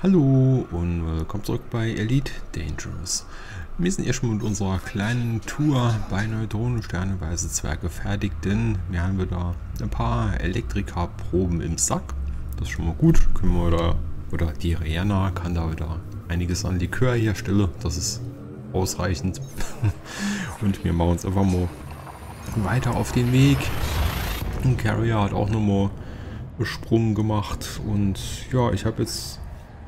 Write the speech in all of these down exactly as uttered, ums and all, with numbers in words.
Hallo und willkommen zurück bei Elite Dangerous. Wir sind erstmal mit unserer kleinen Tour bei Neutronensterne Weiße Zwerge fertig, denn wir haben wieder ein paar Elektrikerproben im Sack. Das ist schon mal gut. Können wir da, oder die Rihanna kann da wieder einiges an Likör herstellen. Das ist ausreichend. Und wir machen uns einfach mal weiter auf den Weg. Und Carrier hat auch nochmal Sprung gemacht und ja, ich habe jetzt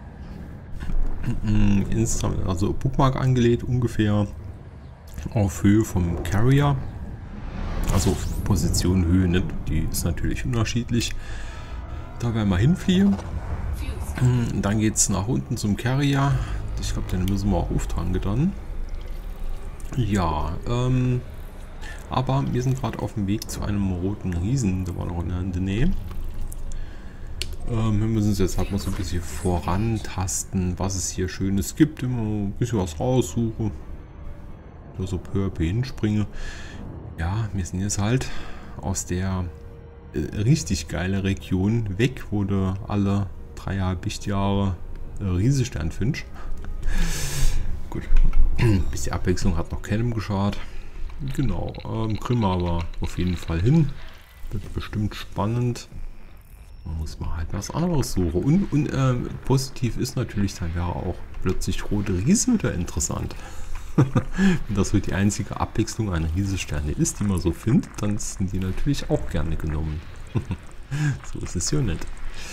Insta, also Bookmark angelegt, ungefähr auf Höhe vom Carrier, also auf Position Höhe, ne? Die ist natürlich unterschiedlich. Da werden wir hinfliegen. Dann geht es nach unten zum Carrier. Ich glaube, den müssen wir auch auftragen dann. Ja, ähm, aber wir sind gerade auf dem Weg zu einem roten Riesen, der war noch in der Nähe. Ähm, wir müssen uns jetzt halt mal so ein bisschen vorantasten, was es hier Schönes gibt. Immer ein bisschen was raussuchen. Da so peu à peu hinspringe. Ja, wir sind jetzt halt aus der äh, richtig geile Region weg, wo du alle dreieinhalb Lichtjahre äh, Riesenstern findest. Gut, ein bisschen Abwechslung hat noch keinem geschadet. Genau, ähm, kriegen wir aber auf jeden Fall hin. Wird bestimmt spannend. Man muss mal halt was anderes suchen. Und, und äh, positiv ist natürlich, dann wäre auch plötzlich rote Riesen wieder interessant. Wenn das so die einzige Abwechslung an Riesensterne ist, die man so findet, dann sind die natürlich auch gerne genommen. So ist es ja nicht.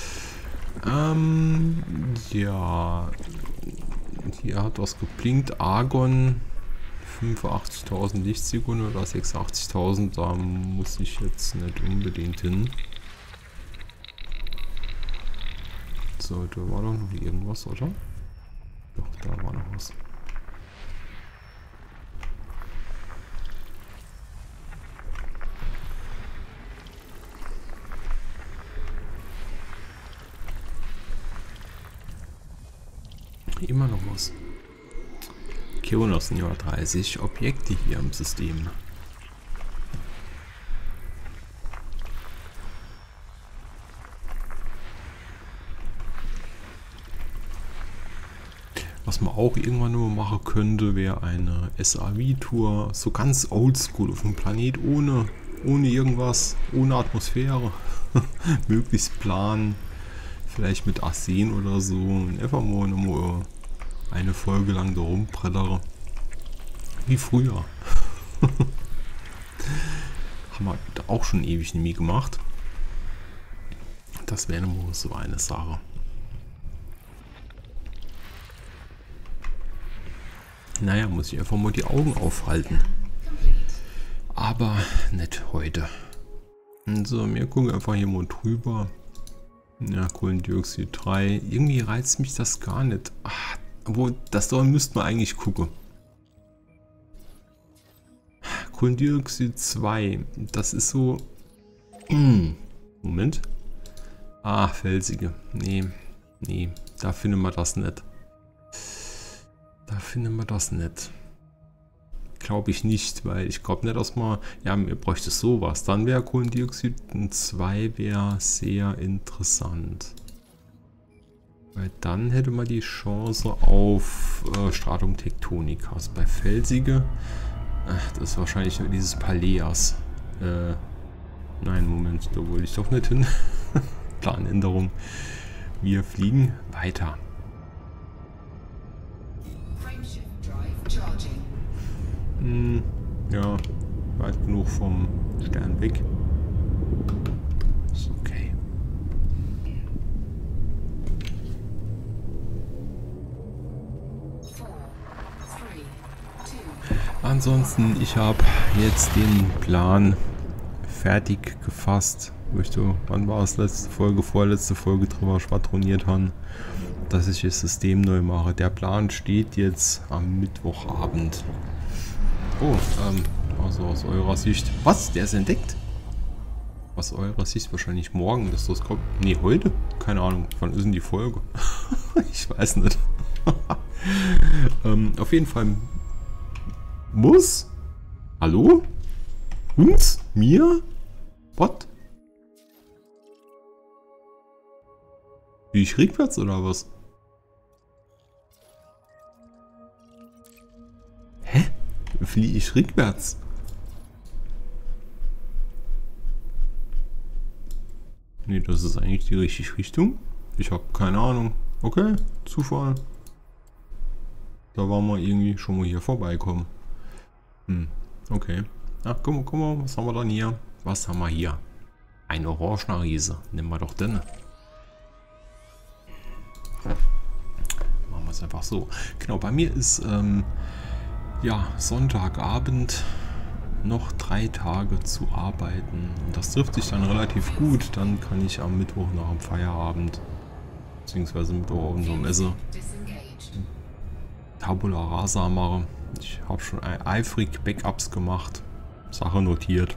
Ähm, ja, hier hat was geblinkt. Argon, fünfundachtzigtausend Lichtsekunden oder sechsundachtzigtausend, da muss ich jetzt nicht unbedingt hin. So, da war doch noch irgendwas, oder? Doch, da war noch was. Immer noch was. Keonos Jahr dreißig Objekte hier im System. Was man auch irgendwann nur machen könnte, wäre eine S A V-Tour, so ganz oldschool auf dem Planet, ohne, ohne irgendwas, ohne Atmosphäre, möglichst plan, vielleicht mit Arsen oder so, und einfach mal nur eine Folge lang da rumbreddere, wie früher. Haben wir auch schon ewig nicht mehr gemacht. Das wäre nur so eine Sache. Naja, muss ich einfach mal die Augen aufhalten. Aber nicht heute. Also, wir gucken einfach hier mal drüber. Ja, Kohlendioxid drei. Irgendwie reizt mich das gar nicht. Ach, obwohl, das da müsste man eigentlich gucken. Kohlendioxid zwei. Das ist so... Moment. Ah, felsige. Nee, nee, da finden wir das nicht. Da finden wir das nicht. Glaube ich nicht, weil ich glaube nicht, dass man... Ja, mir bräuchte sowas. Dann wäre Kohlendioxid zwei wäre sehr interessant. Weil dann hätte man die Chance auf äh, Stratum Tectonicas. Bei Felsige... Ach, das ist wahrscheinlich nur dieses Paleas. Äh, nein, Moment, da wollte ich doch nicht hin. Planänderung. Wir fliegen weiter. Hm, ja, weit genug vom Stern weg. Ist okay. Ansonsten, ich habe jetzt den Plan fertig gefasst. Möchte, wann war es letzte Folge, vorletzte Folge drüber schwadroniert haben, dass ich das System neu mache. Der Plan steht jetzt am Mittwochabend. Oh, ähm, also aus eurer Sicht. Was? Der ist entdeckt? Aus eurer Sicht wahrscheinlich morgen, dass das kommt. Nee, heute? Keine Ahnung. Wann ist denn die Folge? Ich weiß nicht. ähm, auf jeden Fall muss. Hallo? Uns? Mir? What? Wie ich rückwärts oder was? fliege ich rückwärts? Nee, das ist eigentlich die richtige Richtung. Ich habe keine Ahnung. Okay, Zufall. Da waren wir irgendwie schon mal hier vorbeikommen. Hm, okay. Ach, guck mal, guck mal, was haben wir dann hier? Was haben wir hier? Ein orangener Riese. Nehmen wir doch den. Machen wir es einfach so. Genau, bei mir ist ähm, ja Sonntagabend. Noch drei Tage zu arbeiten. Und das trifft sich dann relativ gut. Dann kann ich am Mittwoch nach dem Feierabend, beziehungsweise Mittwoch unserer Messe, Tabula Rasa machen. Ich habe schon eifrig Backups gemacht. Sache notiert.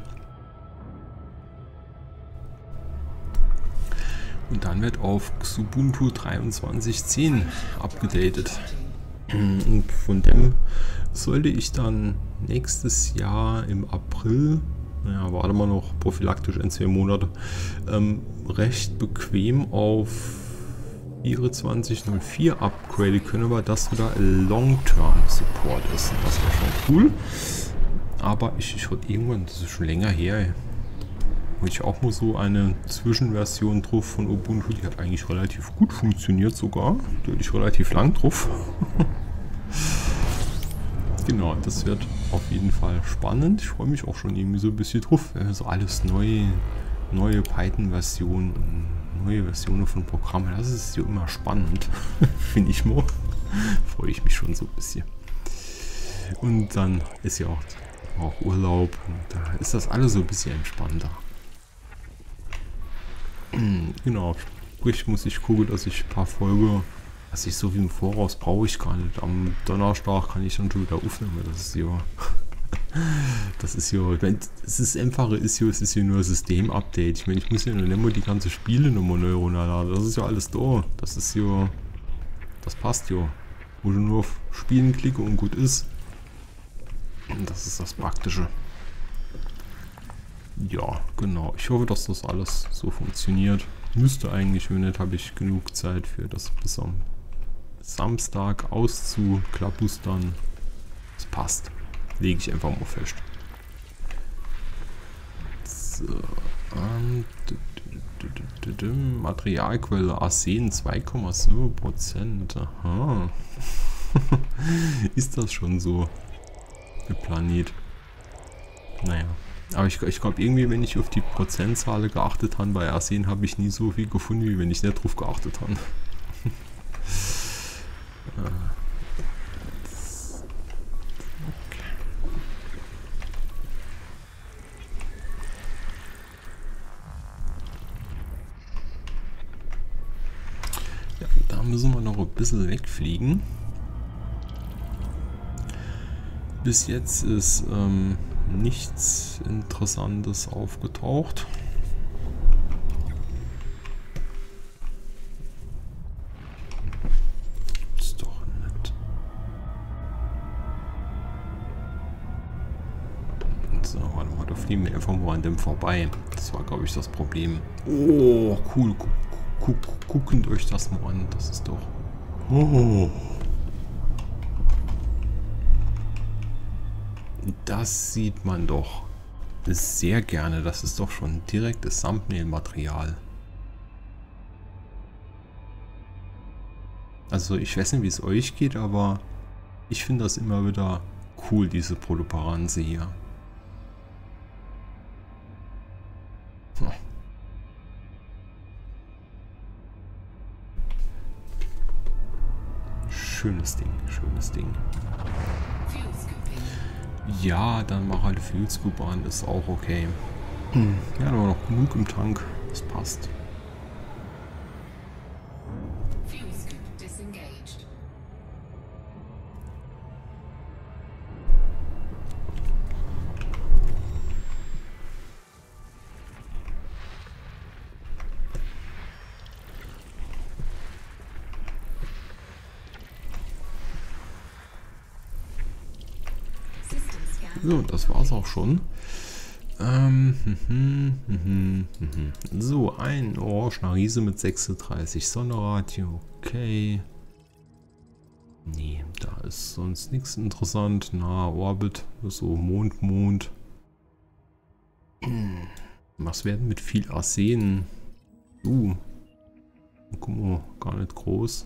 Und dann wird auf Xubuntu dreiundzwanzig Punkt zehn abgedatet. Und von dem sollte ich dann nächstes Jahr im April, naja, warte mal noch, prophylaktisch in zwei Monate, ähm, recht bequem auf vierundzwanzig Punkt null vier upgraden können, aber das wieder Long-Term-Support ist. Das wäre schon cool. Aber ich, ich hatte irgendwann, das ist schon länger her, hatte ich auch mal so eine Zwischenversion drauf von Ubuntu, die hat eigentlich relativ gut funktioniert sogar. Da hatte ich relativ lang drauf. Genau, das wird auf jeden Fall spannend. Ich freue mich auch schon irgendwie so ein bisschen drauf. Also alles neue, neue Python-Versionen, neue Versionen von Programmen. Das ist ja immer spannend, finde ich mal. Freue ich mich schon so ein bisschen. Und dann ist ja auch, auch Urlaub. Und da ist das alles so ein bisschen entspannter. Genau, sprich muss ich gucken, dass ich ein paar Folgen, was ich so wie im Voraus brauche ich gar nicht. Am Donnerstag kann ich dann schon wieder aufnehmen. Das ist ja, das ist ja, das ist einfache ist ja, es ist ja nur ein System-Update. Ich meine, ich muss ja nur nicht mal die ganze Spiele nochmal neu runterladen. Das ist ja alles da. Das ist ja, das passt ja. Wo du nur auf Spielen klicke und gut ist. Das ist das Praktische. Ja, genau. Ich hoffe, dass das alles so funktioniert. Müsste eigentlich, wenn nicht, habe ich genug Zeit für das bis am Samstag auszuklabustern. Das passt. Lege ich einfach mal fest. So, ähm, Materialquelle Arsen zwei Komma sieben Prozent. Aha. Ist das schon so? Der Planet. Naja. Aber ich, ich glaube irgendwie, wenn ich auf die Prozentzahl geachtet habe, bei Arsen habe ich nie so viel gefunden, wie wenn ich nicht drauf geachtet habe. Okay. Ja, da müssen wir noch ein bisschen wegfliegen. Bis jetzt ist ähm, nichts Interessantes aufgetaucht. Ist doch nett. So, warte mal, da fliegen wir einfach mal an dem vorbei. Das war, glaube ich, das Problem. Oh, cool. Guck, guck, guckt euch das mal an. Das ist doch... Oh. Das sieht man doch sehr gerne. Das ist doch schon direktes Thumbnail-Material. Also ich weiß nicht, wie es euch geht, aber ich finde das immer wieder cool, diese Protuberanze hier. Hm. Schönes Ding, schönes Ding. Ja, dann mach halt Fuel Scoop an, ist auch okay. Hm. Ja, da war noch genug im Tank, das passt. So, das war's auch schon. Ähm, hm, hm, hm, hm. So, ein orangener Riese mit sechsunddreißig Sonderradio. Okay. Nee, da ist sonst nichts interessant. Na, Orbit, so Mond, Mond. Was werden mit viel Arsen? Uh, guck mal, gar nicht groß.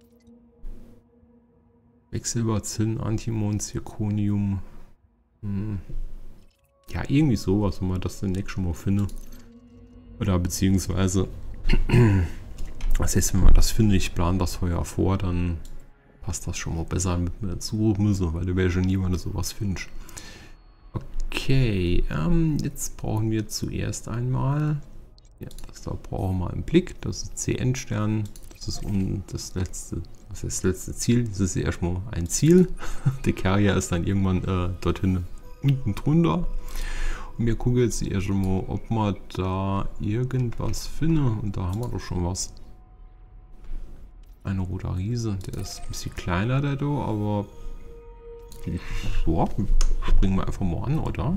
Quecksilber, Zinn, Antimon, Zirconium. Hm. Ja, irgendwie sowas, wenn man das demnächst schon mal finde. Oder beziehungsweise, das heißt, wenn man das findet, ich plane das vorher vor, dann passt das schon mal besser mit mir suchen müssen, weil du wäre schon nie, wenn du sowas findest. Okay, ähm, jetzt brauchen wir zuerst einmal, ja, das da brauchen wir einen Blick, das ist C N-Stern, das ist um das letzte, das ist das letzte Ziel, das ist erstmal ein Ziel, der Carrier ist dann irgendwann äh, dorthin unten drunter. Und wir gucken jetzt erst mal, ob man da irgendwas finden, und da haben wir doch schon was. Ein roter Riese, der ist ein bisschen kleiner, der da, aber so, springen wir einfach mal an, oder?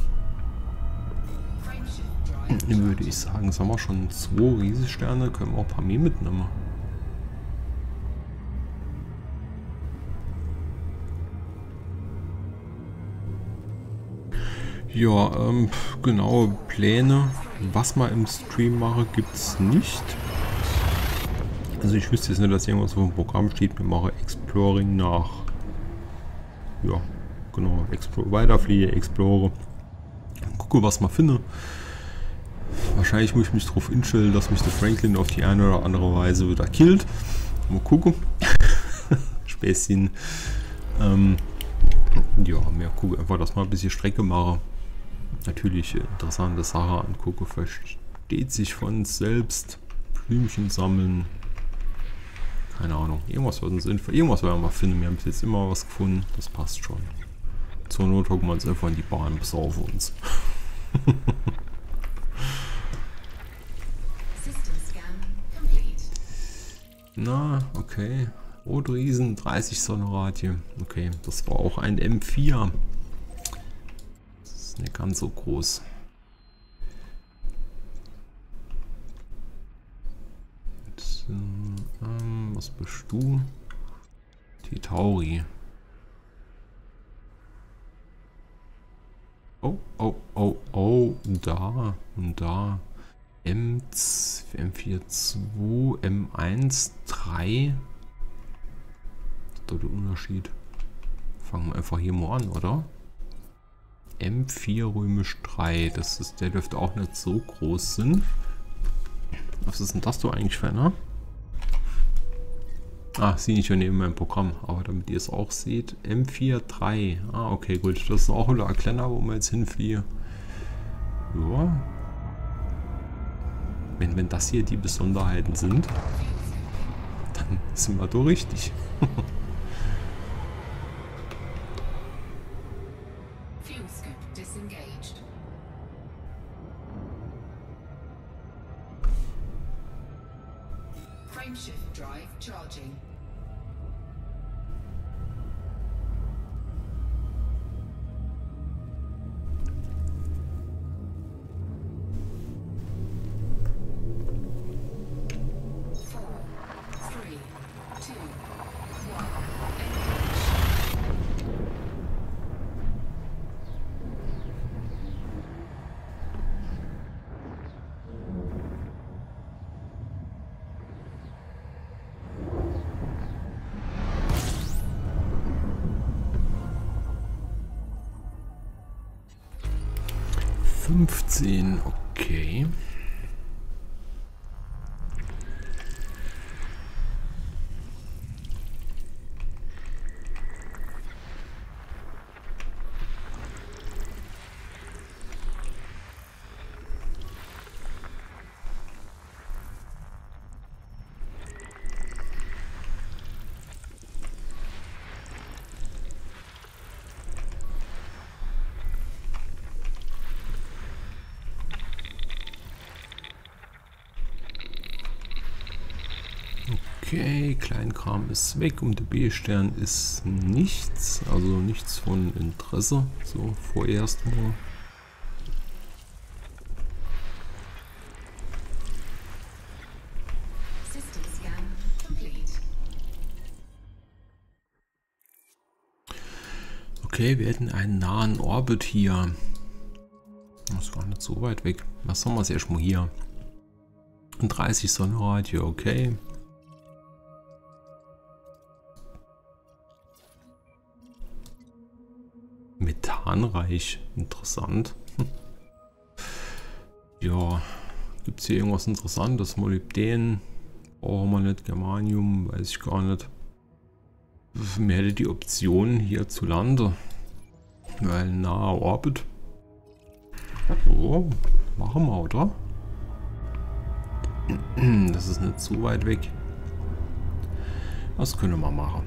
Dann würde ich sagen, jetzt haben wir schon zwei Riesensterne, können wir auch ein paar mehr mitnehmen. Ja, ähm, genaue Pläne, was man im Stream mache, gibt es nicht. Also ich wüsste jetzt nicht, dass irgendwas auf dem Programm steht. Wir machen Exploring nach. Ja, genau. Explo weiterfliege, explore. Gucke, was man finde. Wahrscheinlich muss ich mich darauf instellen, dass mich der Franklin auf die eine oder andere Weise wieder killt. Mal gucken. Späßchen. Ähm, ja, wir gucken einfach, dass man ein bisschen Strecke mache. Natürlich interessante Sache angucke. Versteht sich von selbst. Blümchen sammeln. Keine Ahnung. Irgendwas wird uns sinnvoll. Irgendwas werden wir mal finden. Wir haben bis jetzt immer was gefunden. Das passt schon. Zur Not hocken wir uns einfach in die Bahn und besaufen uns. Na, okay. Rotriesen, dreißig Sonnenradie. Okay, das war auch ein M vier. Das ist nicht ganz so groß. Und, ähm, was bist du? Die Tauri. Oh, oh, oh, oh, da und da. M vier zwei, M eins drei. Das ist der Unterschied. Fangen wir einfach hier mal an, oder? M vier römisch drei. Das ist, der dürfte auch nicht so groß sein. Was ist denn das du eigentlich für einer? Ah, sehe ich ja neben meinem Programm. Aber damit ihr es auch seht. M vier drei. Ah, okay, gut. Das ist auch wieder ein kleiner, wo wir jetzt hinfliegen. Ja. Wenn, wenn das hier die Besonderheiten sind, dann sind wir doch richtig. Frameshift drive charging. fünfzehn, okay. Okay, Kleinkram ist weg und der B-Stern ist nichts, also nichts von Interesse, so vorerst mal. Okay, wir hätten einen nahen Orbit hier. Das ist gar nicht so weit weg. Was haben wir jetzt erstmal hier? dreißig Sonnenradius, okay. Methanreich, interessant. Ja, gibt es hier irgendwas Interessantes? Molybden, brauchen wir nicht, Germanium, weiß ich gar nicht. Mir hätte die Option hier zu landen, weil nahe Orbit. So, machen wir, oder? Das ist nicht so weit weg. Was können wir machen?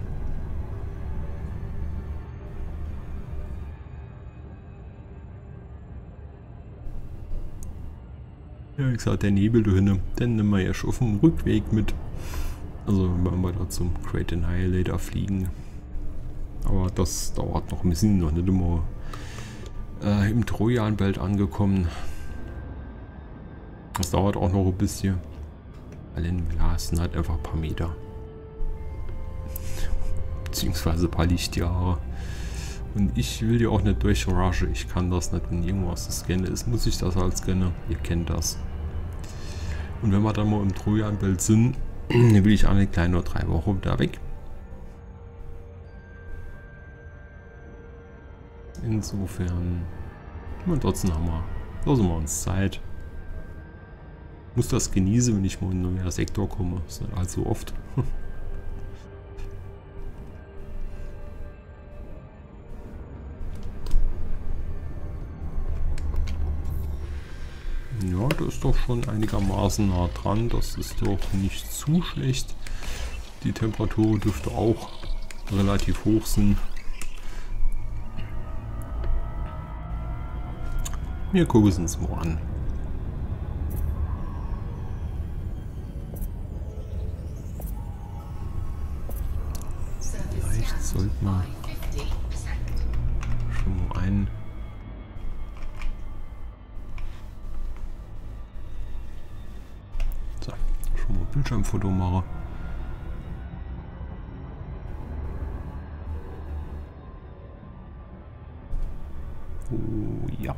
Ja, wie gesagt, der Nebel da hinten, den nehmen wir ja schon auf dem Rückweg mit. Also wenn wir da zum Great Annihilator fliegen. Aber das dauert noch ein bisschen, noch nicht immer äh, im Trojanbelt angekommen. Das dauert auch noch ein bisschen. Weil in ja, es sind halt einfach ein paar Meter. Beziehungsweise ein paar Lichtjahre. Und ich will ja auch nicht durchrushen. Ich kann das nicht, wenn irgendwas zu scannen ist, muss ich das halt scannen. Ihr kennt das. Und wenn wir dann mal im Trojanbelt sind, dann will ich alle kleine nur drei Wochen da weg. Insofern. Und trotzdem haben wir. Lassen wir uns Zeit. Muss das genießen, wenn ich mal in einen neuen Sektor komme. Das ist nicht allzu oft. Ja, das ist doch schon einigermaßen nah dran. Das ist doch nicht zu schlecht. Die Temperatur dürfte auch relativ hoch sein. Wir gucken es uns mal an. Vielleicht sollten wir schon mal einen so, schon mal Bildschirmfoto machen. Oh ja.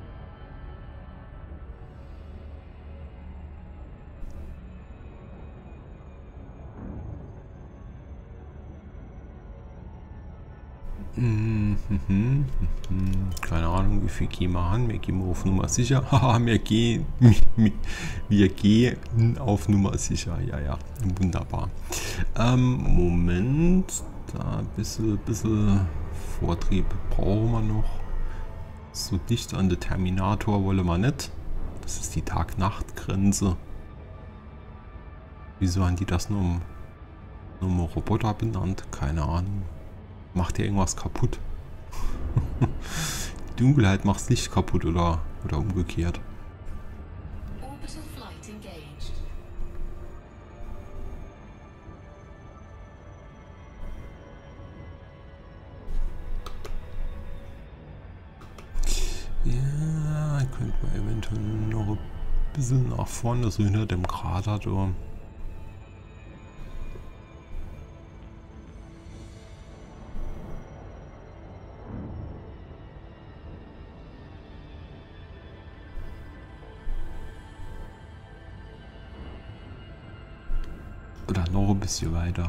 Keine Ahnung, wie viel gehen wir an. Wir gehen auf Nummer sicher. Haha, wir gehen, wir gehen auf Nummer sicher. Ja, ja, wunderbar. Ähm, Moment, da ein bisschen, bisschen Vortrieb brauchen wir noch. So dicht an den Terminator wollen wir nicht. Das ist die Tag-Nacht-Grenze. Wieso haben die das nur um, nur um Roboter benannt? Keine Ahnung. Macht ja irgendwas kaputt. Die Dunkelheit macht Licht kaputt oder, oder umgekehrt. Orbital flight engaged. Ja, könnte man eventuell noch ein bisschen nach vorne, so hinter dem Krater da. Oder noch ein bisschen weiter.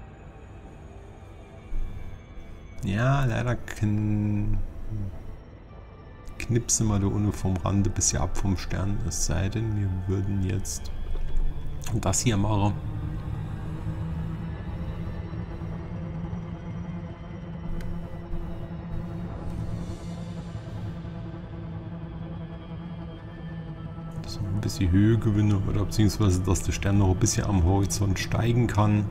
Ja, leider kn knipsen wir da unten vom Rande bis hier ab vom Stern. Es sei denn, wir würden jetzt das hier machen. Dass wir ein bisschen Höhe gewinnen oder beziehungsweise dass der Stern noch ein bisschen am Horizont steigen kann.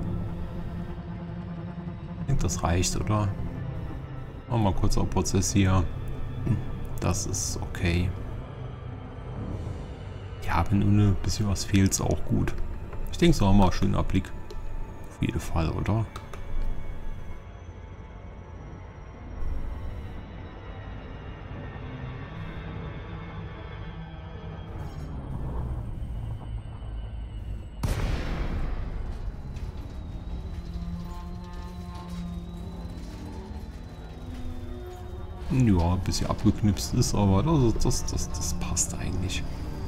Ich denke, das reicht, oder? Machen wir mal kurz auf Prozess hier. Das ist okay. Ja, wenn nur ein bisschen was fehlt, ist auch gut. Ich denke, so haben wir einen schönen Abblick. Auf jeden Fall, oder? Ja, ein bisschen abgeknipst ist, aber das, das, das, das passt eigentlich.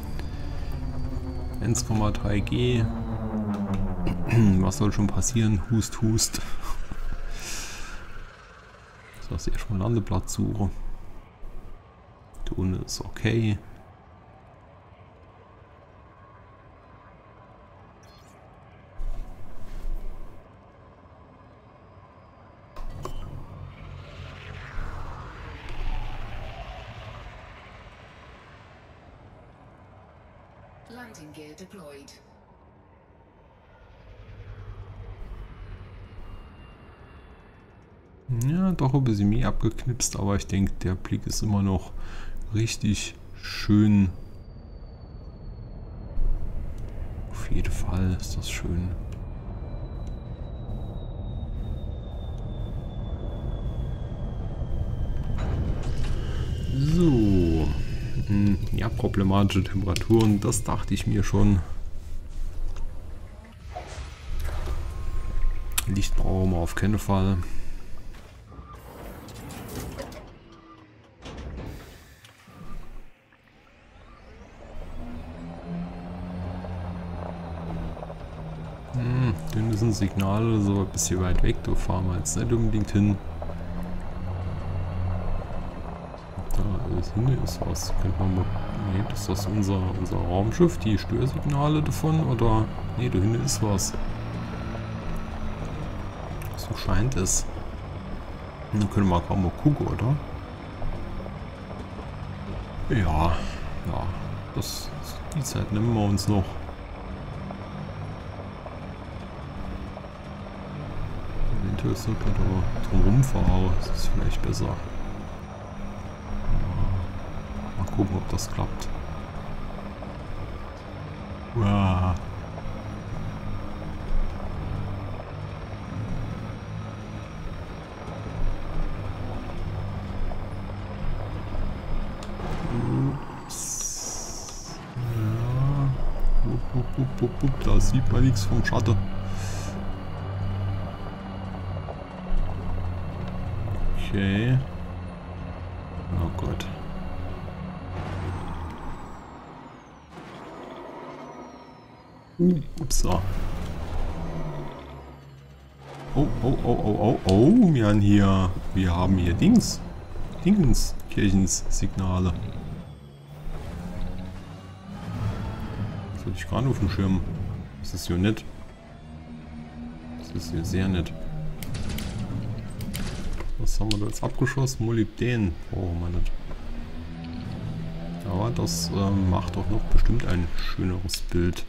eins Komma drei G. Was soll schon passieren? Hust, hust. So, dass ich erstmal Landeplatz suche. Die Runde ist okay. Landing gear deployed. Ja, doch ein bisschen mehr abgeknipst, aber ich denke, der Blick ist immer noch richtig schön. Auf jeden Fall ist das schön. So. Ja, problematische Temperaturen, das dachte ich mir schon. Licht brauchen wir auf keinen Fall. Hm, dünne sind Signale, so ein bisschen weit weg, da fahren wir jetzt nicht unbedingt hin. Da ist, hinten ist was, könnte man mal, nee, ist das unser, unser Raumschiff, die Störsignale davon, oder, nee, da hinten ist was. So scheint es. Dann können wir kaum mal gucken, oder? Ja, ja, das, die Zeit nehmen wir uns noch. Eventuell sollte man da drum rumfahren, das ist vielleicht besser. Ja, mal gucken, ob das klappt. Wow. Da sieht man nichts vom Schatten. Okay. Oh Gott. Uh, upsa. Oh, oh, oh, oh, oh, oh, wir haben hier, wir haben hier Dings. Dingens, Kirchensignale. Das hatte ich gerade auf dem Schirm. Das ist hier nett. Das ist hier sehr nett. Was haben wir da jetzt abgeschossen? Molybden brauchen wir nicht. Aber das äh, macht doch noch bestimmt ein schöneres Bild.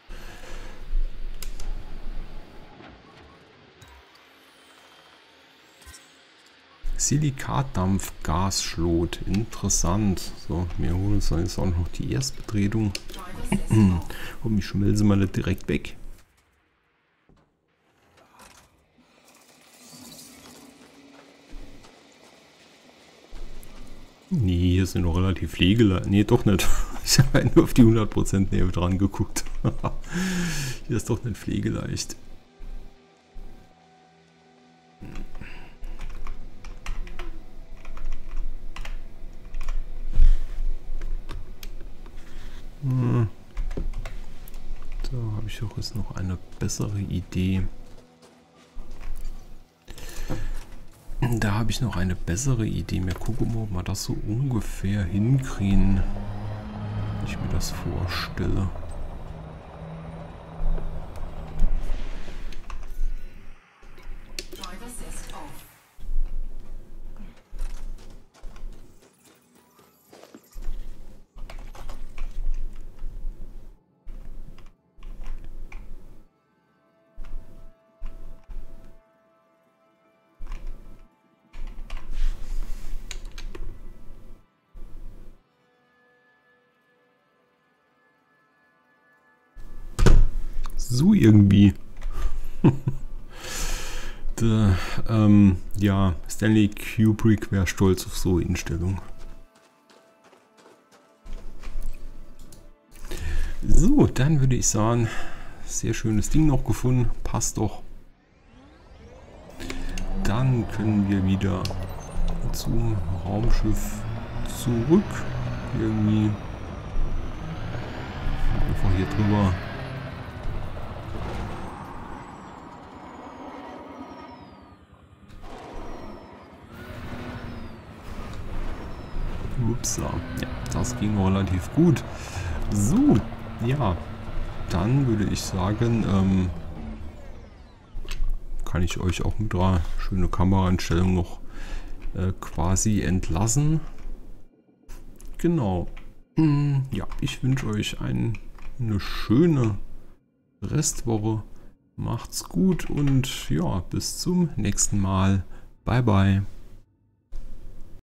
Silikatdampf-Gasschlot. Interessant. So, wir holen uns dann jetzt auch noch die Erstbetretung. Und ich schmelze mal nicht direkt weg. Nee, hier sind noch relativ pflegeleicht. Nee, doch nicht. Ich habe nur auf die hundert Prozent Nähe dran geguckt. Hier ist doch nicht pflegeleicht. Hm. Da habe ich doch jetzt noch eine bessere Idee. Da habe ich noch eine bessere Idee. Wir gucken mal, ob wir das so ungefähr hinkriegen, wie ich mir das vorstelle. So irgendwie. Der, ähm, ja, Stanley Kubrick wäre stolz auf so eine Einstellung. So, dann würde ich sagen, sehr schönes Ding noch gefunden. Passt doch. Dann können wir wieder zum Raumschiff zurück. Irgendwie einfach hier drüber. Upsa. Ja, das ging relativ gut. So, ja. Dann würde ich sagen, ähm, kann ich euch auch mit einer schönen Kameraeinstellung noch äh, quasi entlassen. Genau. Hm, ja, ich wünsche euch ein, eine schöne Restwoche. Macht's gut und ja, bis zum nächsten Mal. Bye, bye.